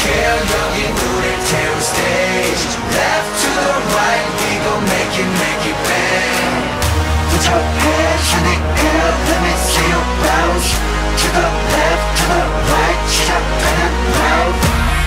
care 여기 우릴 태울 stage Left to the right we gon' make it bang Put your hands in the air let me see you bounce To the left to the right 시작하는 round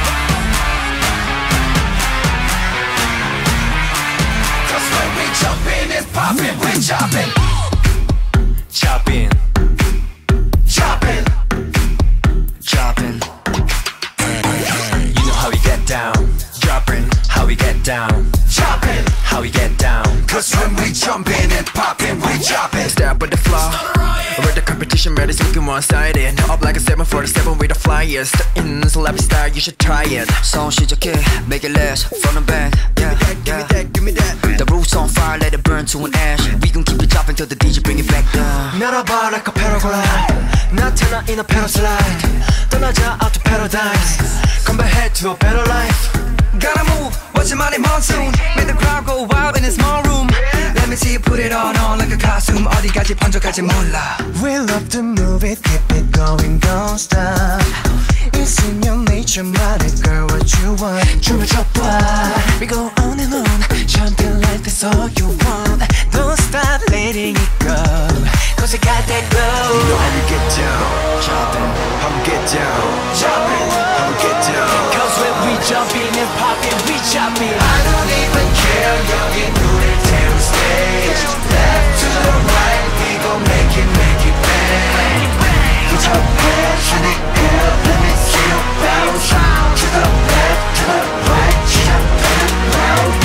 Cause when we jump in it's poppin' we choppin' Chopping, Choppin' chopping. You know how we get down. Dropping, how we get down. Choppin' How we get down. Cause when we jump in and poppin' we choppin' Step with the flow. With the competition, ready, looking one-sided. Up like a 747 with the flyers. In celebrity style, you should try it. Song 시작해, make it last. Front and back, yeah, give me that, give me that. The roof's on fire, let it burn to an ash. We gon' keep it dropping till the DJ bring it back down. Melaba like a paraglide 나타나 in a paraslide 떠나자 out to paradise Come back head to a better life Gotta move, watch your money monsoon Make the crowd go wild in a small room Let me see you put it on like a costume 어디까지 번져갈지 몰라 We love to move it, keep it going, don't stop It's in your nature, money girl, what you want 춤을 춰봐 We go on and on, jumping like that's all you want Don't stop letting it go Cause you got that glow You know how we get down Chopping, How we get down Jumping How we get down cause when we jumping and popping, we chopping. I don't even care 여기 우릴 태울 stage Left to the right we gon' make it bang Put your hands in the air let me see you bounce To the left to the right 시작하는 round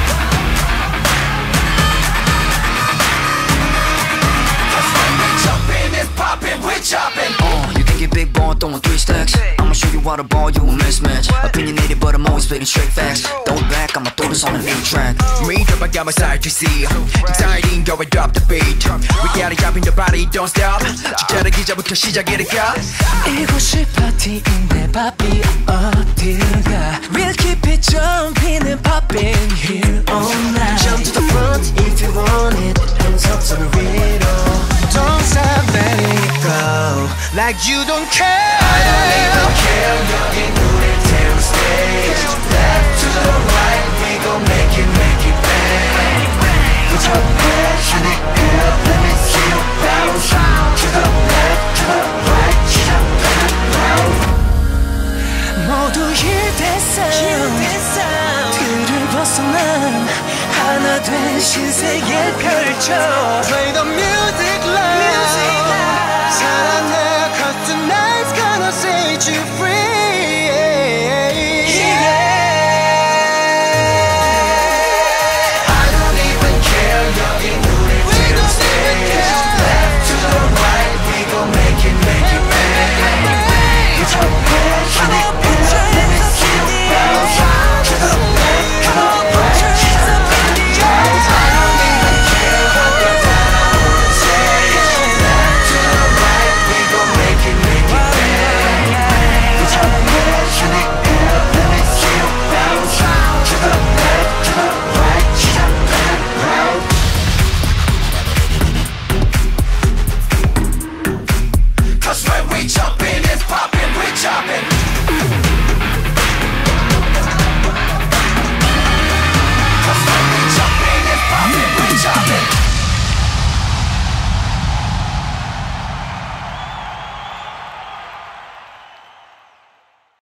Cause when we jumpin' it's poppin' we choppin' You think you're big ball, throwing 3 stacks. I'ma show you how to ball, you a mismatch. Opinionated, but I'm always spitting straight facts. Throw it back, I'ma throw this on a new track. Read up, I got my side to see. Exciting, go and drop the beat. We gotta jump in the body, don't stop. 기다리기 전부터 시작이니까. 이곳이 파티인데 바비 어딜가 We'll keep it jumping and popping here all night Jump to the front if you want it Hands up to the middle Don't stop letting it go Like you don't care I don't even care 여기 우릴 태울 stage Left to the right we gon' make it bang Put your hands in the air let me see you bounce To the left to the right 시작하는 round 모두 일대상 틀을 벗어난 하나 된 신세계 펼쳐 Play the music